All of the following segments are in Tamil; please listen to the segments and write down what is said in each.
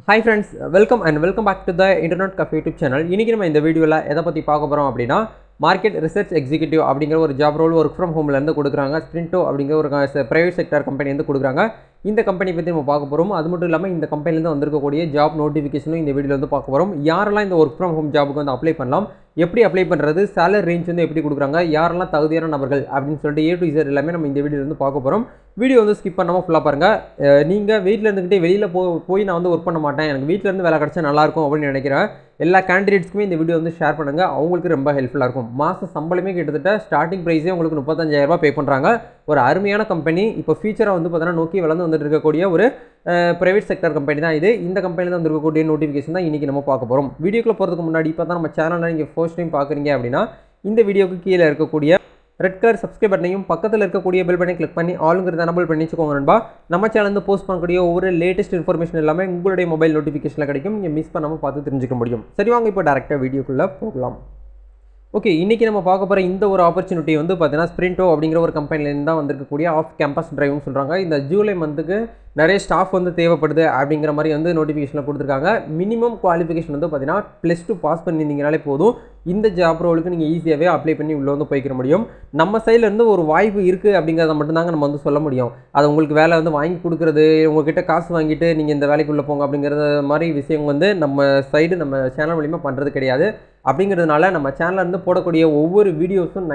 Hi friends, welcome back to the Internet Cafe YouTube channel. இன்னைக்கு நம்ம இந்த வீடியோல எதை பத்தி பார்க்க போறோம் அப்படினா மார்க்கெட் ரிசர்ச் எக்ஸிகியூட்டிவ் அப்படிங்கற ஒரு ஜாப் ரோல் வர்க் ஃப்ரம் ஹோம்ல இருந்து கொடுக்கறாங்க. Sprinto அப்படிங்கற ஒரு பிரைவேட் செக்டார் கம்பெனி வந்து கொடுக்கறாங்க. இந்த கம்பெனி பத்தி நம்ம பார்க்க போறோம். அது மட்டும் இல்லாம இந்த கம்பெனில இருந்து வந்திருக்க கூடிய ஜாப் நோட்டிஃபிகேஷனும் இந்த வீடியோல வந்து பார்க்க போறோம். யாரெல்லாம் இந்த வர்க் ஃப்ரம் ஹோம் ஜாபுக்கு வந்து அப்ளை பண்ணலாம், எப்படி அப்ளை பண்றது, salary range வந்து எப்படி கொடுக்கறாங்க, யாரெல்லாம் தகுதியான நபர்கள் அப்படினு சொல்லிட்டு A to Z எல்லாமே நம்ம இந்த வீடியோல வந்து பார்க்க போறோம். வீடியோ வந்து ஸ்கிப் பண்ணாம ஃபுல்லா பாருங்க. நீங்க வீட்ல இருந்துட்டே வெளியில போய் நான் வந்து வர்க் பண்ண மாட்டேன், எனக்கு வீட்ல இருந்து வேலை கிடைச்சா நல்லா இருக்கும் அப்படினு நினைக்கிறேன் எல்லா கேண்டிடேட்ஸ்க்குமே இந்த வீடியோ வந்து ஷேர் பண்ணுங்க. அவங்களுக்கு ரொம்ப ஹெல்ப்ஃபுல்லா இருக்கும். மாச சம்பளமே கிட்டத்தட்ட ஸ்டார்டிங் பிரைஸே உங்களுக்கு 35000 ரூபாய் பே பண்றாங்க. ஒரு அருமையான கம்பெனி. இப்போ ஃபியூச்சரா வந்து பார்த்தா நோக்கி வளர்ந்து வந்துட்டு இருக்கக்கூடிய ஒரு பிரைவேட் செக்டார் கம்பெனி தான் இது. இந்த கம்பெனில தான் இருக்கக்கூடிய நோட்டிஃபிகேஷன் தான் இன்னைக்கு நம்ம பார்க்க போறோம். வீடியோக்குள்ள போறதுக்கு முன்னாடி இப்போ தான் நம்ம சேனலை நீங்க ஃபர்ஸ்ட் டைம் பார்க்குறீங்க அப்படின்னா இந்த வீடியோக்கு கீழே இருக்கக்கூடிய ரெட் கலர் சப்ஸ்கிரைப் பட்டனையும் பக்கத்தில் இருக்கக்கூடிய பெல் பட்டனை கிளிக் பண்ணி ஆளுங்கிறத எனேபிள் பண்ணி வச்சுக்கோங்க நண்பா. நம்ம சேனல் வந்து போஸ்ட் பண்ணக்கூடிய ஒவ்வொரு லேட்டஸ்ட் இன்ஃபர்மேஷன் எல்லாமே உங்களுடைய மொபைல் நோட்டிஃபிகேஷனில் கிடைக்கும். நீங்கள் மிஸ் பண்ணாமல் பார்த்து தெரிஞ்சுக்க முடியும். சரி வாங்க இப்போ டேரெக்டாக வீடியோக்குள்ளே போகலாம். ஓகே, இன்றைக்கி நம்ம பார்க்க போகிற இந்த ஒரு ஆப்பர்ச்சுனிட்டி வந்து பார்த்தீங்கன்னா Sprinto அப்படிங்கிற ஒரு கம்பெனிலேருந்து தான் வந்திருக்கக்கூடிய ஆஃப் கேம்பஸ் டிரைவ்னு சொல்கிறாங்க. இந்த ஜூலை மந்த்துக்கு நிறைய ஸ்டாஃப் வந்து தேவைப்படுது அப்படிங்கிற மாதிரி வந்து நோட்டிஃபிகேஷனில் கொடுத்துருக்காங்க. மினிமம் குவாலிஃபிகேஷன் வந்து பார்த்தீங்கன்னா +2 பாஸ் பண்ணியிருந்தீங்கனாலே போதும். இந்த ஜாப் ரோலுக்கு நீங்கள் ஈஸியாகவே அப்ளை பண்ணி உள்ளே வந்து போய்க்கிற முடியும். நம்ம சைட்லேருந்து ஒரு வாய்ப்பு இருக்குது அப்படிங்கிறத மட்டும்தாங்க நம்ம வந்து சொல்ல முடியும். அது உங்களுக்கு வேலை வந்து வாங்கி கொடுக்குறது, உங்கள்கிட்ட காசு வாங்கிட்டு நீங்கள் இந்த வேலைக்குள்ளே போங்க அப்படிங்கிறது மாதிரி விஷயம் வந்து நம்ம சைடு நம்ம சேனல் மூலிமா பண்ணுறது கிடையாது. அப்படிங்கிறதுனால நம்ம சேனல்லேருந்து போடக்கூடிய ஒவ்வொரு வீடியோஸும்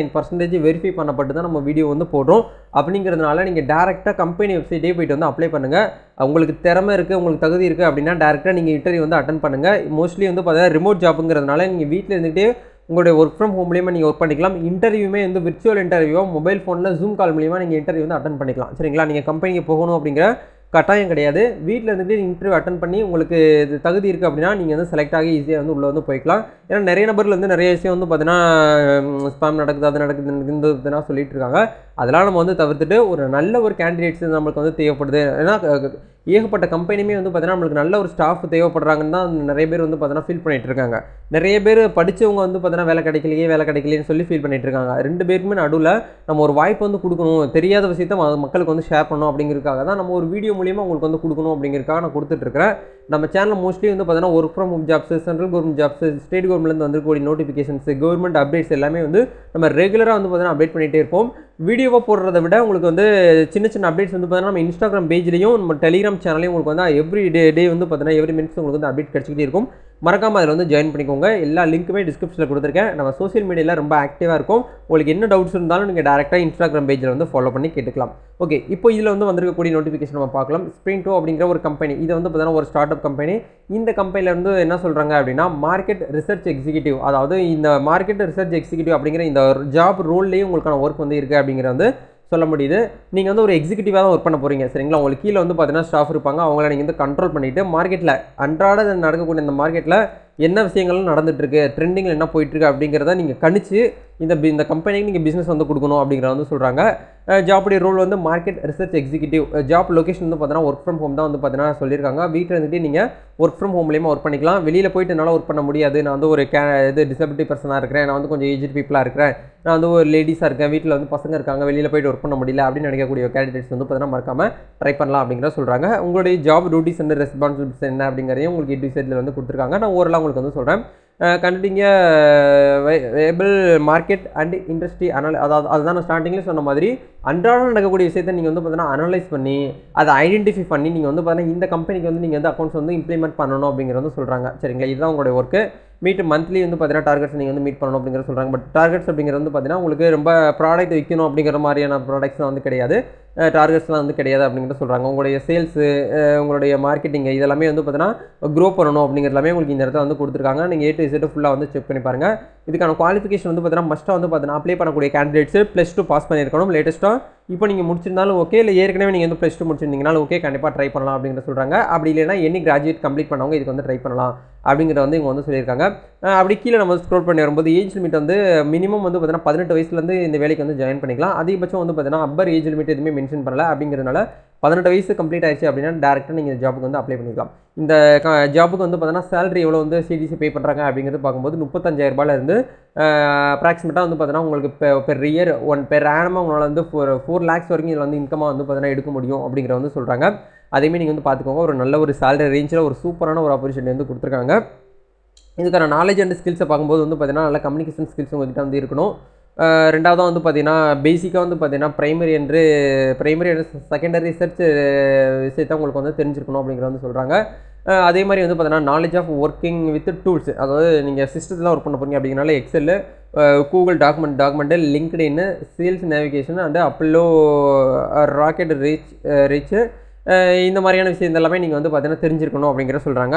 99% வெரிஃபை பண்ணப்பட்டு தான் நம்ம வீடியோ வந்து போடுறோம். அப்படிங்கிறதுனால நீங்கள் டேரெக்டாக கம்பெனி வெப்சைட்டே போய்ட்டு வந்து அப்ளை பண்ணுங்கள். உங்களுக்கு திறமை இருக்குது, உங்களுக்கு தகுதி இருக்குது அப்படின்னா டேரெக்டாக நீங்கள் இன்டர்வியூ வந்து அட்டன் பண்ணுங்கள். மோஸ்ட்லி வந்து பார்த்தீங்கன்னா ரிமோட் ஜாப்புங்கிறதுனால நீங்கள் வீட்டில் இருந்துகிட்டே உங்களுடைய ஒர்க் ஃப்ரம் ஹோம் மூலியமாக நீங்கள் ஒர்க் பண்ணிக்கலாம். இன்டர்வியூமே வந்து விர்ச்சுவல் இன்டர்வியூவோ மொபைல் ஃபோனில் ஜூம் கால் மூலியமாக நீங்கள் இன்டர்வியூ வந்து அட்டன் பண்ணிக்கலாம். சரிங்களா? நீங்கள் கம்பெனிக்கு போகணும் அப்படிங்கிற கட்டாயம் கிடையாது. வீட்டில் இருந்துட்டு இன்டர்வியூ அட்டன் பண்ணி உங்களுக்கு இது தகுதி இருக்குது அப்படின்னா நீங்கள் வந்து செலக்ட் ஆகி ஈஸியாக வந்து உள்ளே வந்து போய்க்கலாம். ஏன்னா நிறைய நபர்கள் வந்து நிறைய விஷயம் வந்து பார்த்தீங்கன்னா ஸ்பாம் நடக்குது, அது நடக்குதுன்னு சொல்லிட்டு இருக்காங்க. அதெல்லாம் நம்ம வந்து தவிர்த்துட்டு ஒரு நல்ல ஒரு கேண்டிடேட்ஸ் நம்மளுக்கு வந்து தேவைப்படுது. ஏன்னா ஏகப்பட்ட கம்பெனியுமே வந்து பார்த்தீங்கன்னா நம்மளுக்கு நல்ல ஒரு ஸ்டாஃப் தேவைப்படுறாங்கன்னு தான் நிறைய பேர் வந்து பார்த்தீங்கன்னா ஃபீல் பண்ணிகிட்டு இருக்காங்க. நிறைய பேர் படித்தவங்க வந்து பார்த்தீங்கன்னா வேலை கிடைக்கலையேன்னு சொல்லி ஃபீல் பண்ணிகிட்டு இருக்காங்க. ரெண்டு பேருக்குமே நடுவில் நம்ம ஒரு வாய்ப்பு வந்து கொடுக்கணும், தெரியாத விஷயத்த மக்களுக்கு வந்து ஷேர் பண்ணணும் அப்படிங்கிறதுக்காக தான் நம்ம ஒரு வீடியோ மூலியமாக உங்களுக்கு வந்து கொடுக்கணும் அப்படிங்கிறதுக்காக நான் கொடுத்துட்ருக்கிறேன். நம்ம சேனல் மோஸ்ட்லி வந்து பார்த்தீங்கன்னா work from home jobs, central government jobs, state கவர்மெண்ட்லேருந்து வந்துக்கூடிய நோட்டிஃபிகேஷன்ஸ், கவர்மெண்ட் அப்டேட்ஸ் எல்லாமே வந்து நம்ம ரெகுலராக வந்து பார்த்தீங்கன்னா அப்டேட் பண்ணிகிட்டே இருப்போம். வீடியோவை போடுறத விட உங்களுக்கு வந்து சின்ன அப்டேட்ஸ் வந்து பார்த்தீங்கன்னா நம்ம இன்ஸ்டாகிராம் பேஜ்லையும் நம்ம டெலிகிராம் சேனலையும் உங்களுக்கு வந்து எவ்ரி டே வந்து பார்த்தீங்கன்னா எவ்ரி மினிட்ஸ் உங்களுக்கு வந்து அப்டேட் கிடச்சிக்கிட்டே இருக்கும். மறக்காமல் அதில் வந்து ஜாயின் பண்ணிக்கோங்க. எல்லா லிங்க்குமே டிஸ்கிரிப்ஷனில் கொடுத்துருக்கேன். நம்ம சோஷியல் மீடியாவில் ரொம்ப ஆக்டிவாக இருக்கும். உங்களுக்கு என்ன டவுட்ஸ் இருந்தாலும் நீங்கள் டேரெக்டாக இன்ஸ்டாகிராம் பேஜில் வந்து ஃபாலோ பண்ணி கேட்டுக்கலாம். ஓகே, இப்போ இதில் வந்து வந்திருக்கக்கூடிய நோட்டிஃபிகேஷன் நம்ம பார்க்கலாம். Sprinto அப்படிங்கிற ஒரு கம்பெனி, இது வந்து பார்த்தீங்கன்னா ஒரு ஸ்டார்ட் அப் கம்பெனி. இந்த கம்பெனியில் வந்து என்ன சொல்கிறாங்க அப்படின்னா மார்க்கெட் ரிசர்ச் எக்ஸிகியூட்டிவ், அதாவது இந்த மார்க்கெட் ரிசர்ச் எக்ஸிகியூட்டிவ் அப்படிங்கிற இந்த ஜாப் ரோல்லேயே உங்களுக்கான ஒர்க் வந்து இருக்குது அப்படிங்கிற வந்து சொல்ல முடியுது. நீங்கள் வந்து ஒரு எக்ஸிக்யூட்டிவாக தான் ஒர்க் பண்ண போகிறீங்க. சரிங்களா? உங்களுக்கு கீழே வந்து பார்த்தீங்கன்னா ஸ்டாஃப் இருப்பாங்க. அவங்கள நீங்கள் வந்து கண்ட்ரோல் பண்ணிவிட்டு மார்க்கெட்டில் அன்றாட நடக்கக்கூடிய இந்த மார்க்கெட்டில் என்ன விஷயங்கள்லாம் நடந்துகிட்ருக்கு, ட்ரெண்டிங்கில் என்ன போயிட்டுருக்கு அப்படிங்கிறத நீங்கள் கணிச்சு இந்த கம்பெனிக்கு நீங்கள் பிஸ்னஸ் வந்து கொடுக்கணும் அப்படிங்கிறத வந்து சொல்கிறாங்க. ஜாப்புடைய ரோல் வந்து market research executive. Job location வந்து பார்த்தீங்கன்னா ஒர்க் ஃப்ரம் ஹோம் தான் வந்து பார்த்தீங்கன்னா சொல்லியிருக்காங்க. வீட்டில் இருந்துட்டு நீங்கள் ஒர்க் ஃப்ரம் ஹோம் மூலியமாக ஒர்க் பண்ணிக்கலாம். வெளியில் போயிட்டு என்னால் ஒர்க் பண்ண முடியாது, நான் வந்து ஒரு டிசபிலிட்டி பர்சனாக இருக்கிறேன், நான் வந்து கொஞ்சம் ஏஜ்டு பீப்புளாக இருக்கிறேன், நான் வந்து ஒரு லேடிஸாக இருக்கேன், வீட்டில் வந்து பசங்க இருக்காங்க, வெளியில் போயிட்டு ஒர்க் பண்ண முடியல அப்படின்னு நினைக்கக்கூடிய கேண்டிடேட்ஸ் வந்து பார்த்தீங்கன்னா மறக்காமல் ட்ரை பண்ணலாம் அப்படிங்கிற சொல்கிறாங்க. உங்களுடைய ஜாப் டியூட்டிஸ் அண்ட் ரெஸ்பான்சிபிலிட்டிஸ் என்ன அப்படிங்கிறதையும் உங்களுக்கு A to Z வந்து கொடுத்துருக்காங்க. நான் ஓரளவு உங்களுக்கு வந்து சொல்கிறேன். கண்டிப்பாக வேபிள் மார்க்கெட் அண்ட் இண்டஸ்ட்ரி அதுதான் நான் ஸ்டார்டிங்கில் சொன்ன மாதிரி அன்றாடம் நடக்கக்கூடிய விஷயத்தை நீங்கள் வந்து பார்த்தீங்கன்னா அனலைஸ் பண்ணி அதை ஐடென்டிஃபை பண்ணி நீங்கள் வந்து பார்த்தீங்கன்னா இந்த கம்பெனிக்கு வந்து நீங்கள் வந்து அக்கௌண்ட்ஸ் வந்து இம்ப்ளிமெண்ட் பண்ணணும் அப்படிங்கிறது வந்து சொல்கிறாங்க. சரிங்களா? இதுதான் உங்களுடைய ஒர்க்கு. மந்த்லி வந்து பார்த்தீங்கன்னா டார்கெட்ஸ் நீங்கள் வந்து மீட் பண்ணணும் அப்படிங்கிறத சொல்கிறாங்க. பட் டார்கெட்ஸ் அப்படிங்கிறது வந்து பார்த்தீங்கன்னா உங்களுக்கு ரொம்ப ப்ராடக்ட் விற்கணும் அப்படிங்கிற மாதிரியான ப்ராடக்ட்ஸ்லாம் வந்து கிடையாது, டார்கெட்ஸ்லாம் வந்து கிடையாது அப்படிங்கிறத சொல்கிறாங்க. உங்களுடைய சேல்ஸு, உங்களுடைய மார்க்கெட்டிங் இதெல்லாமே வந்து பார்த்தீங்கன்னா க்ரோ பண்ணணும் அப்படிங்கிற எல்லாமே உங்களுக்கு இந்த இடத்துல வந்து கொடுத்துருக்காங்க. நீங்கள் A to Z ஃபுல்லாக வந்து செக் பண்ணி பாருங்கள். இதுக்கான குவாலிஃபிகேஷன் வந்து பார்த்தீங்கன்னா மஸ்ட்டாக வந்து பார்த்தீங்கன்னா அப்ளை பண்ணக்கூடிய கேண்டிடேட்ஸ் +2 பாஸ் பண்ணியிருக்கணும். லேட்டஸ்ட்டாக இப்போ நீங்கள் முடிச்சிருந்தாலும் ஓகே, இல்லை ஏற்கனவே நீங்கள் வந்து +2 முடிச்சிருந்தீங்கனாலும் ஓகே, கண்டிப்பாக ட்ரை பண்ணலாம் அப்படிங்கிற சொல்கிறாங்க. அப்படி இல்லைனா எனி கிராஜுவேட் கம்ப்ளீட் பண்ணவங்க இதுக்கு வந்து ட்ரை பண்ணலாம் அப்படிங்கிறத வந்து இவங்க வந்து சொல்லியிருக்காங்க. அப்படி கீழே நம்ம ஸ்க்ரோல் பண்ணி வரும்போது ஏஜ் லிமிட் வந்து மினிமம் வந்து பார்த்தீங்கன்னா 18 வயசுலேருந்து இந்த வேலைக்கு வந்து ஜாயின் பண்ணிக்கலாம். அதிகபட்சம் வந்து பார்த்தீங்கன்னா அப்பர் ஏஜ் லிமிட் எதுவுமே மென்ஷன் பண்ணல. அப்படிங்கிறதுனால 18 வயசு கம்ப்ளீட் ஆயிடுச்சு அப்படின்னா டேரெக்டாக நீங்கள் இந்த ஜாப்புக்கு வந்து அப்ளை பண்ணிக்கலாம். இந்த ஜாப்புக்கு வந்து பார்த்தீங்கன்னா சேலரி எவ்வளோ வந்து CTC பே பண்ணுறாங்க அப்படிங்கிறது பார்க்கும்போது 35000 ரூபாயிலேருந்து அப்ராக்சிமேட்டாக வந்து பார்த்தீங்கன்னா உங்களுக்கு பெர் இயர் பெர் ஆனமாக உங்களால் வந்து 4 lakhs வரைக்கும் இதில் வந்து இன்கமாக வந்து பார்த்தீங்கன்னா எடுக்க முடியும் அப்படிங்கிற வந்து சொல்கிறாங்க. அதேமாதிரி நீங்கள் வந்து பார்த்துக்கோங்க. ஒரு நல்ல ஒரு சேலரி ரேஞ்சில் ஒரு சூப்பரான ஒரு ஆப்பர்ச்சுனிட்டி வந்து கொடுத்துருக்காங்க. இதுக்கான நாலேஜ் அண்ட் ஸ்கில்ஸை பார்க்கும்போது வந்து பார்த்தீங்கன்னா நல்ல கம்யூனிகேஷன் ஸ்கில்ஸ் உங்கள்கிட்ட வந்து இருக்கணும். ரெண்டாவதாக வந்து பார்த்தீங்கன்னா பேசிக்காக வந்து பார்த்தீங்கன்னா பிரைமரி அண்ட் செகண்டரி ரிசர்ச் விஷயத்தை உங்களுக்கு வந்து தெரிஞ்சிருக்கணும் அப்படிங்கிறத வந்து சொல்கிறாங்க. அதே மாதிரி வந்து பார்த்தீங்கன்னா knowledge of working with tools, அதாவது நீங்கள் சிஸ்டத்தில் ஒர்க் பண்ண போகிறீங்க அப்படிங்கிறனால Excel, Google document, LinkedIn, sales navigation and Apollo rocket reach இந்த மாதிரியான விஷயம் எல்லாமே நீங்கள் வந்து பார்த்தீங்கன்னா தெரிஞ்சிருக்கணும் அப்படிங்கிற சொல்கிறாங்க.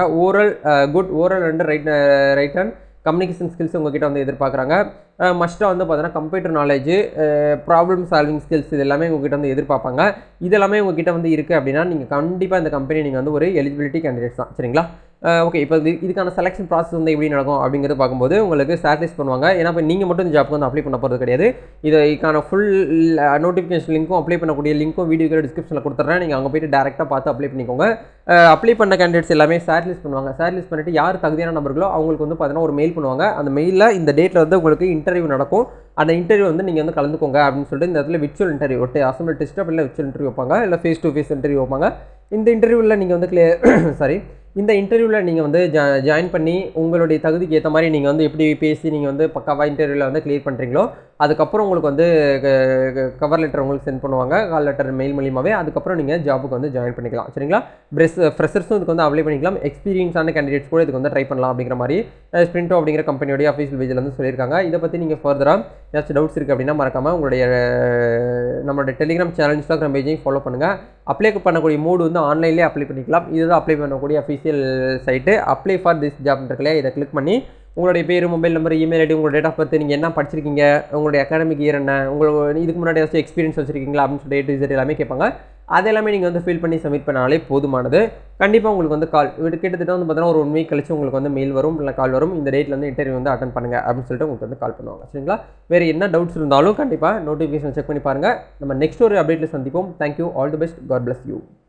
Oral and write and communication skills உங்ககிட்ட வந்து எதிர்பார்க்குறாங்க. மஸ்ட்டாக வந்து பார்த்தீங்கன்னா computer knowledge, problem solving skills இது எல்லாமே உங்ககிட்ட வந்து எதிர்பார்ப்பாங்க. இதெல்லாமே உங்ககிட்ட வந்து இருக்குது அப்படின்னா நீங்கள் கண்டிப்பாக இந்த கம்பெனி நீங்கள் வந்து ஒரு எலிஜிபிலிட்டி கேண்டிடேட்ஸ் தான். சரிங்களா? ஓகே. இப்போ இதுக்கான செலெக்ஷன் ப்ராசஸ் வந்து எப்படி நடக்கும் அப்படிங்கிறது பார்க்கும்போது உங்களுக்கு ஷார்ட்லிஸ்ட் பண்ணுவாங்க. ஏன்னா இப்போ நீங்கள் மட்டும் இந்த ஜாப்க்கு வந்து அப்ளை பண்ண போகிறது கிடையாது. இதுக்கான ஃபுல் நோட்டிஃபிகேஷன் லிங்க்கும் அப்ளை பண்ணக்கூடிய லிங்க்கும் வீடியோக்கு டிஸ்கிரிப்ஷனில் கொடுத்துட்றேன். நீங்கள் அங்கே போய்ட்டு டேரெக்டாக பார்த்து அப்ளை பண்ணிக்கோங்க. அப்ளை பண்ண கேண்டிடேட்ஸ் எல்லாமே ஷார்ட்லிஸ்ட் பண்ணுவாங்க. ஷார்ட்லிஸ்ட் பண்ணிவிட்டு யார் தகுதியான நபர்களோ அவங்களுக்கு வந்து பார்த்தீங்கன்னா ஒரு மெயில் பண்ணுவாங்க. அந்த மெயிலில் இந்த டேட்டில் வந்து உங்களுக்கு இன்டர்வியூ நடக்கும். அந்த இன்டர்வியூ வந்து நீங்கள் வந்து கலந்துக்கோங்க அப்படின்னு சொல்லிட்டு இந்த இடத்துல விர்ச்சுவல் இன்டர்வியூ அசம்பிள் டெஸ்ட் இல்லை விர்ச்சுவல் இன்டர்வியூ வைப்பாங்க, இல்லை ஃபேஸ் டு ஃபேஸ் இன்டர்வியூ வைப்பாங்க. இந்த இன்டர்வியூவில் நீங்கள் வந்து இந்த இன்டர்வியூவில் நீங்கள் வந்து ஜாயின் பண்ணி உங்களுடைய தகுதிக்கு ஏற்ற மாதிரி நீங்கள் வந்து எப்படி பேசி நீங்கள் வந்து பக்காவாக இன்டர்வியூவில் வந்து கிளியர் பண்ணுறீங்களோ அதுக்கப்புறம் உங்களுக்கு வந்து கவர் லெட்டர் உங்களுக்கு சென்ட் பண்ணுவாங்க, கால் லெட்டர் மெயில் மூலியமாகவே. அதுக்கப்புறம் நீங்கள் ஜாபுக்கு வந்து ஜாயின் பண்ணிக்கலாம். சரிங்களா? ஃப்ரெஷர்ஸும் இதுக்கு வந்து அப்ளை பண்ணிக்கலாம். எக்ஸ்பீரியன்ஸான கேண்டிடேட்ஸ் கூட இதுக்கு வந்து ட்ரை பண்ணலாம் அப்படிங்கிற மாதிரி ஸ்பிரிண்டோ அப்படிங்கிற கம்பெனியோடைய அஃபீஷியல் பேஜில் வந்து சொல்லியிருக்காங்க. இதை பற்றி நீங்கள் ஃபர்தராக ஏதாச்சும் டவுட்ஸ் இருக்குது அப்படின்னா மறக்காமல் உங்களுடைய நம்மளுடைய டெலிகிராம் சேனல், இன்ஸ்டாகிராம் பேஜையும் ஃபாலோ பண்ணுங்கள். அப்ளை பண்ணக்கூடிய மோடு வந்து ஆன்லைன்லேயே அப்ளை பண்ணிக்கலாம். இதுதான் அப்ளை பண்ணக்கூடிய official site. Apply for this job இருக்குல்லையா, இதை கிளிக் பண்ணி உங்களுடைய பேர், மொபைல் நம்பர், இமெயில் ஐடி, உங்களோட டேட் ஆஃப் பர்த், நீங்கள் என்ன படிச்சிருக்கீங்க, உங்களுடைய அகாடமிக் இயர் என்ன, உங்களுக்கு இதுக்கு முன்னாடி ஏதாச்சும் எக்ஸ்பீரியன்ஸ் வச்சுருக்கீங்களா அப்படின்னு சொல்லிட்டு A to Z எல்லாமே கேட்பாங்க. அது எல்லாமே நீங்கள் வந்து ஃபில் பண்ணி சப்மிட் பண்ணாலே போதுமானது. கண்டிப்பாக உங்களுக்கு வந்து கால் கிட்டத்தட்ட வந்து பார்த்தீங்கன்னா ஒரு 1 வீக் கழிச்சு உங்களுக்கு வந்து மெயில் வரும், இல்லை கால் வரும். இந்த டேட்டில் வந்து இன்டர்வியூ வந்து அட்டன் பண்ணுங்கள் அப்படின்னு சொல்லிட்டு உங்களுக்கு வந்து கால் பண்ணுவாங்க. சரிங்களா? வேறு என்ன டவுட்ஸ் இருந்தாலும் கண்டிப்பாக நோட்டிஃபிகேஷன் செக் பண்ணி பாருங்கள். நம்ம நெக்ஸ்ட் ஒரு அப்டேட்டில் சந்திப்போம். Thank you. All the best. God bless you.